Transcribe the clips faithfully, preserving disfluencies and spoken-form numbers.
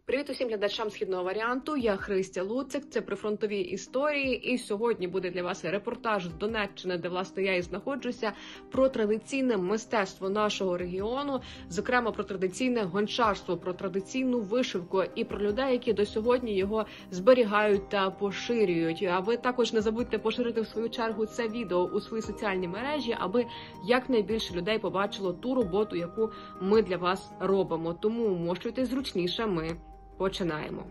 Привіт усім глядачам східного варіанту. Я Христя Луцик. Це прифронтові історії. І сьогодні буде для вас репортаж з Донеччини, де власне я і знаходжуся, про традиційне мистецтво нашого регіону, зокрема про традиційне гончарство, про традиційну вишивку і про людей, які до сьогодні його зберігають та поширюють. А ви також не забудьте поширити в свою чергу це відео у свої соціальні мережі, аби якнайбільше людей побачило ту роботу, яку ми для вас робимо. Тому вмощуйтесь зручніше, ми починаємо.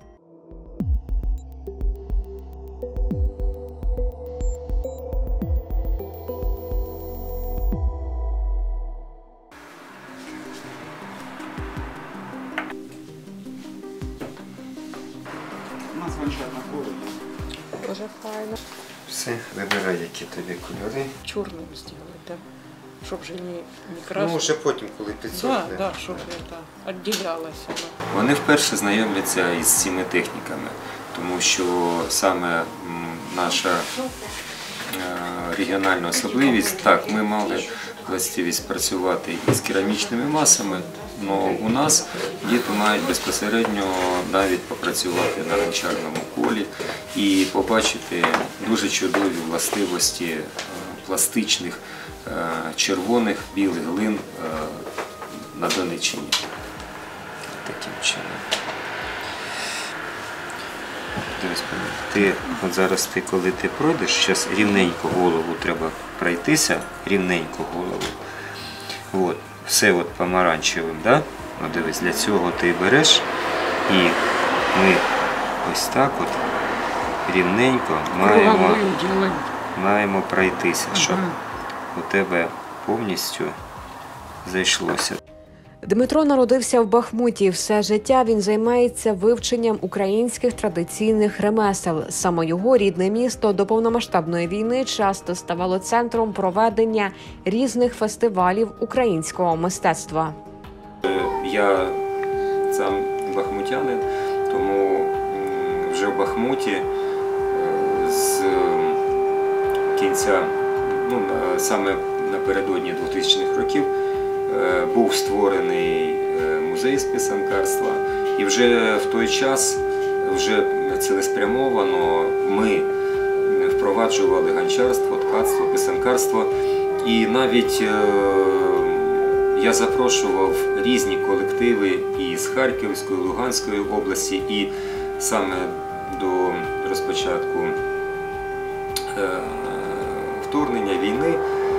У нас гончарна коло. Дуже файно. Все, вибирай, які тобі кольори. Чорним зробити, щоб вже не, не красно. Ну, вже потім, коли підсохне. Так, да, да, щоб це відділялося. Вони вперше знайомляться із цими техніками, тому що саме наша регіональна особливість, так, ми мали властивість працювати із керамічними масами, але у нас діти мають безпосередньо навіть попрацювати на гончарному колі і побачити дуже чудові властивості пластичних червоних білих глин на Донеччині. Таким чином. Дивись, ти, от зараз ти, коли ти пройдеш, зараз рівненько голову треба пройтися, рівненько голову. От, все от помаранчевим, да? От дивись, для цього ти береш і ми ось так от рівненько маємо, маємо пройтися, щоб у тебе повністю зайшлося. Дмитро народився в Бахмуті. Все життя він займається вивченням українських традиційних ремесел. Саме його рідне місто до повномасштабної війни часто ставало центром проведення різних фестивалів українського мистецтва. Я сам бахмутянин, тому вже в Бахмуті з кінця, ну, саме напередодні двохтисячних років, був створений музей з писанкарства, і вже в той час вже цілеспрямовано ми впроваджували гончарство, ткацтво, писанкарство, і навіть я запрошував різні колективи із Харківської, Луганської області, і саме до розпочатку вторгнення війни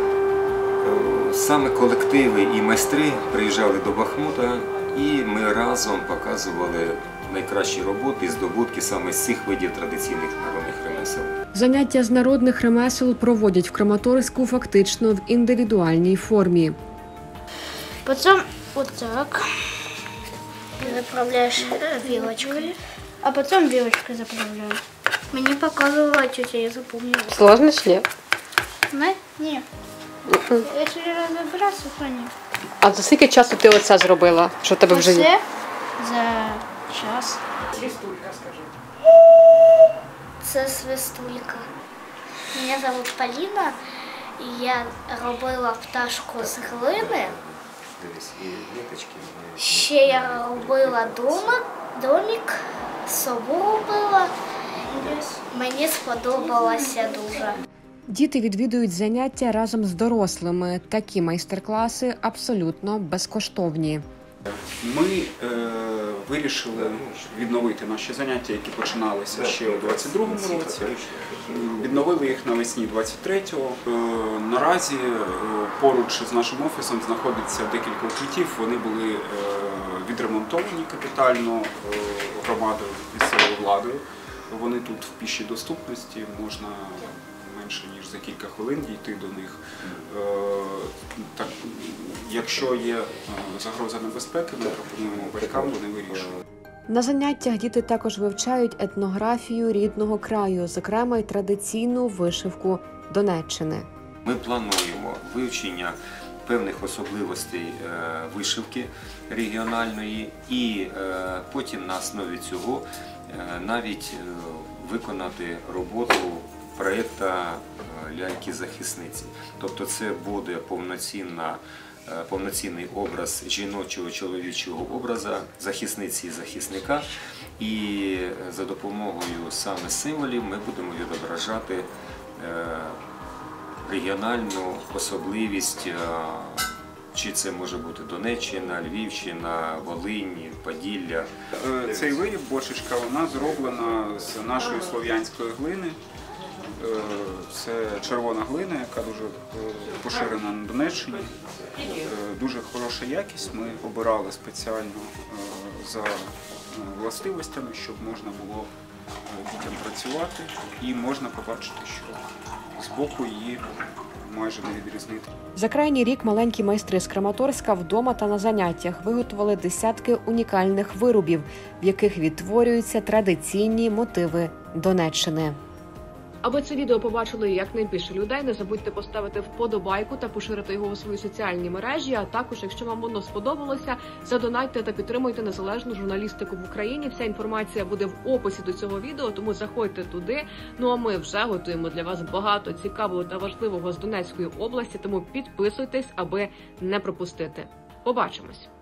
саме колективи і майстри приїжджали до Бахмута, і ми разом показували найкращі роботи і здобутки саме з цих видів традиційних народних ремесел. Заняття з народних ремесел проводять в Краматорську фактично в індивідуальній формі. Потім отак заправляєш вилочкою, а потім вилочкою заправляєш. Мені показувала тетя, я запомнила. Сложно чи ні? Не? Ні. Я чотири рази вибирався, то ні. А за скільки часу ти оце зробила? Що тебе вже є? Оце за час. Свистулька, скажи. Це свистулька. Мене звуть Поліна, і я робила пташку з глини. Дивись, і ниточки. Ще я робила домик, домик, сову робила. Мені сподобалося дуже. Діти відвідують заняття разом з дорослими. Такі майстер-класи абсолютно безкоштовні. Ми е, вирішили відновити наші заняття, які починалися ще у двадцять другому році. Відновили їх навесні двадцять третього. Е, наразі е, поруч з нашим офісом знаходиться декілька укриттів. Вони були е, відремонтовані капітально е, громадою, місцевою владою. Вони тут в пішій доступності, можна менше ніж за кілька хвилин дійти до них. Так, якщо є загроза небезпеки, ми пропонуємо батькам, вони вирішують. На заняттях діти також вивчають етнографію рідного краю, зокрема й традиційну вишивку Донеччини. Ми плануємо вивчення певних особливостей вишивки регіональної і потім на основі цього навіть виконати роботу проєкту ляльки-захисниці. Тобто це буде повноцінна повноцінний образ жіночого, чоловічого образа, захисниці і захисника. І за допомогою саме символів ми будемо відображати регіональну особливість, чи це може бути Донеччина, Львівщина, Волинь, Поділля. Цей виріб, бошечка, вона зроблена з нашої слов'янської глини. Це червона глина, яка дуже поширена на Донеччині. Дуже хороша якість. Ми обирали спеціально за властивостями, щоб можна було дітям працювати. І можна побачити, що збоку її майже не відрізнити. За крайній рік маленькі майстри з Краматорська вдома та на заняттях виготовили десятки унікальних виробів, в яких відтворюються традиційні мотиви Донеччини. Аби це відео побачили якнайбільше людей, не забудьте поставити вподобайку та поширити його у свої соціальні мережі, а також, якщо вам воно сподобалося, задонатьте та підтримуйте незалежну журналістику в Україні. Вся інформація буде в описі до цього відео, тому заходьте туди. Ну а ми вже готуємо для вас багато цікавого та важливого з Донецької області, тому підписуйтесь, аби не пропустити. Побачимось!